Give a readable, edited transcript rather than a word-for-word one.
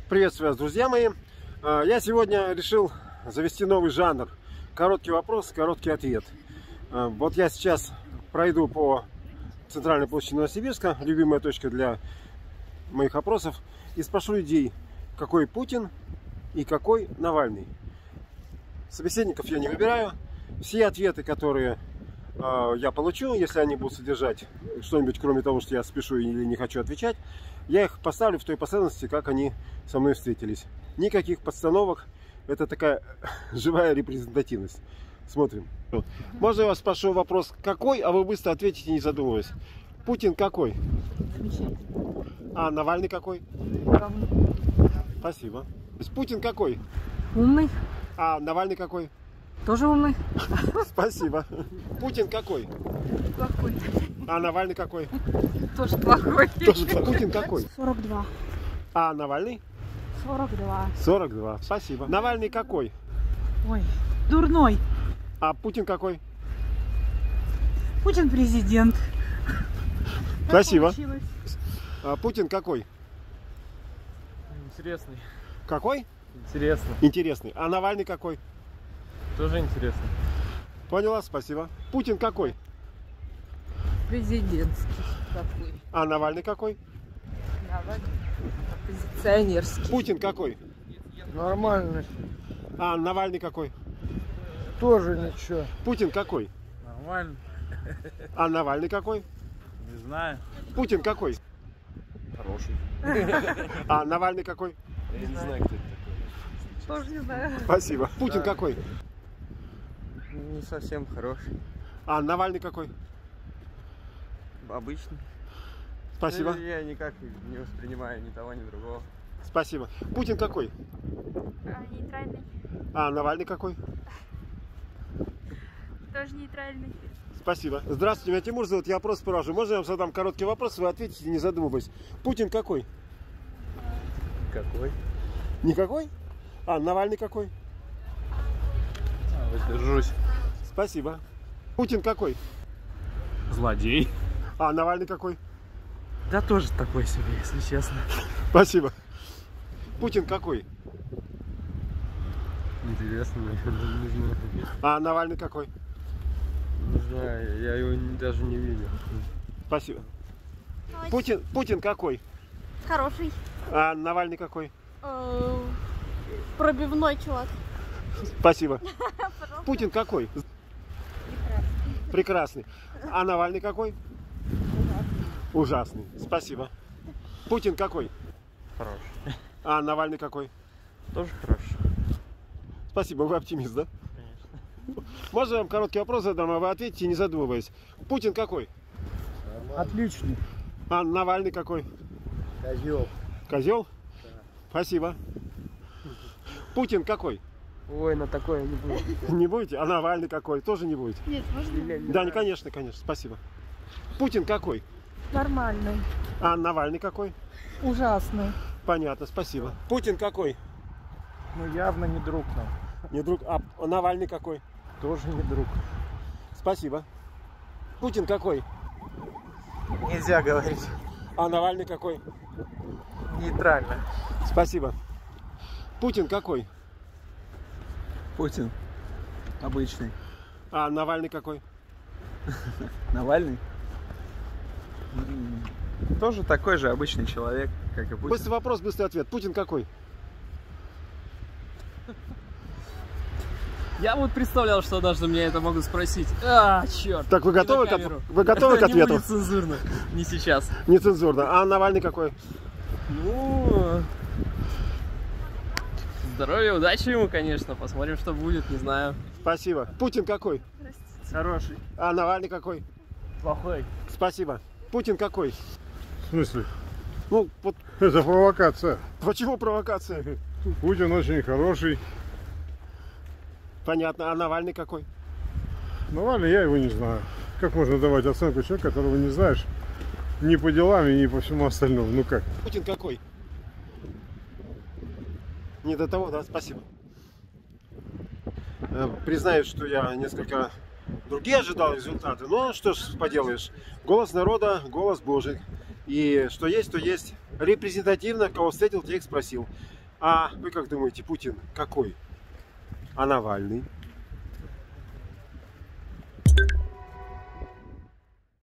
Приветствую вас, друзья мои. Я сегодня решил завести новый жанр. Короткий вопрос, короткий ответ. Вот я сейчас пройду по центральной площади Новосибирска, любимая точка для моих опросов, и спрошу людей, какой Путин и какой Навальный. Собеседников я не выбираю. Все ответы, которые я получу, если они будут содержать что-нибудь, кроме того, что я спешу или не хочу отвечать, я их поставлю в той последовательности, как они со мной встретились. Никаких подстановок. Это такая живая репрезентативность. Смотрим. Можно я вас спрошу вопрос, какой, а вы быстро ответите, не задумываясь. Путин какой? Замечательно. А Навальный какой? Равный. Спасибо. Путин какой? Умный. А Навальный какой? Тоже умный. Спасибо. Путин какой? Плохой. А Навальный какой? Тоже плохой. Тоже Путин какой? 42. А Навальный? 42. 42. Спасибо. Навальный какой? Ой, дурной. А Путин какой? Путин президент. Спасибо. Получилось. А Путин какой? Интересный. Какой? Интересно. Интересный. А Навальный какой? Тоже интересно. Поняла, спасибо. Путин какой? Президентский такой. А Навальный какой? Навальный. Оппозиционерский. Путин какой? Нормально. А Навальный какой? Тоже ничего. Путин какой? Нормально. А Навальный какой? Не знаю. Путин какой? Хороший. А Навальный какой? Я не знаю, кто это такой. Тоже не знаю. Спасибо. Путин какой? Не совсем хороший. А Навальный какой? Обычный. Спасибо. Я никак не воспринимаю ни того, ни другого. Спасибо. Путин какой? Нейтральный. А Навальный какой? Тоже нейтральный. Спасибо. Здравствуйте, меня Тимур зовут, я опрос провожу. Можно я вам задам короткий вопрос, вы ответите, не задумываясь. Путин какой? Какой? Никакой? А Навальный какой? Воздержусь. Спасибо. Путин какой? Злодей. А Навальный какой? Да тоже такой себе, если честно. Спасибо. Путин какой? Интересно, не знаю. А Навальный какой? Не знаю, я его даже не видел. Спасибо. Путин какой? Хороший. А Навальный какой? Пробивной чувак. Спасибо. Путин какой? Прекрасный. А Навальный какой? Ужасный. Спасибо. Путин какой? Хороший. А Навальный какой? Тоже хороший. Спасибо, вы оптимист, да? Конечно. Можно я вам короткий вопрос задам, а вы ответите, не задумываясь. Путин какой? Отличный. А Навальный какой? Козел. Козел? Спасибо. Путин какой? Ой, на такое не буду. Не будете? А Навальный какой? Тоже не будете? Нет, можно? Да, не, конечно, спасибо. Путин какой? Нормальный. А Навальный какой? Ужасный. Понятно, спасибо. Путин какой? Ну явно не друг нам. Не друг. А Навальный какой? Тоже не друг. Спасибо. Путин какой? Нельзя говорить. А Навальный какой? Нейтрально. Спасибо. Путин какой? Путин обычный. А Навальный какой? Навальный тоже такой же обычный человек, как и Путин. Быстрый вопрос, быстрый ответ. Путин какой? Я вот представлял, что однажды меня это могут спросить. А, черт. Так вы готовы к ответу? Не будет цензурно. Не сейчас. Нецензурно. А Навальный какой? Ну, здоровья, удачи ему, конечно. Посмотрим, что будет, не знаю. Спасибо. Путин какой? Хороший. А Навальный какой? Плохой. Спасибо. Путин какой? В смысле? Ну, вот Это провокация. почему провокация? Путин очень хороший. Понятно. А Навальный какой? Навальный, я его не знаю. Как можно давать оценку человеку, которого не знаешь ни по делам, ни по всему остальному? Ну как? Путин какой? Не до того, да? Спасибо. Признаюсь, что я несколько другие ожидал результаты, но что ж поделаешь. Голос народа, голос Божий. И что есть, то есть. Репрезентативно, кого встретил, тех спросил. А вы как думаете, Путин какой? А Навальный?